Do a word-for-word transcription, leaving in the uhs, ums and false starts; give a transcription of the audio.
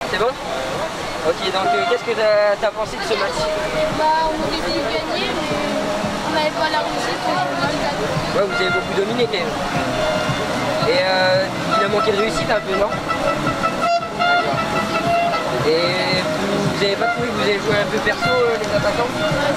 C'est bon? Ok, donc euh, qu'est-ce que tu as pensé de ce match? Bah, on aurait pu gagner, mais on n'avait pas la réussite. Ouais, vous avez beaucoup dominé quand même. Et euh, il a manqué de réussite un peu, non? D'accord. Et vous, vous avez pas trouvé que vous avez joué un peu perso, euh, les attaquants?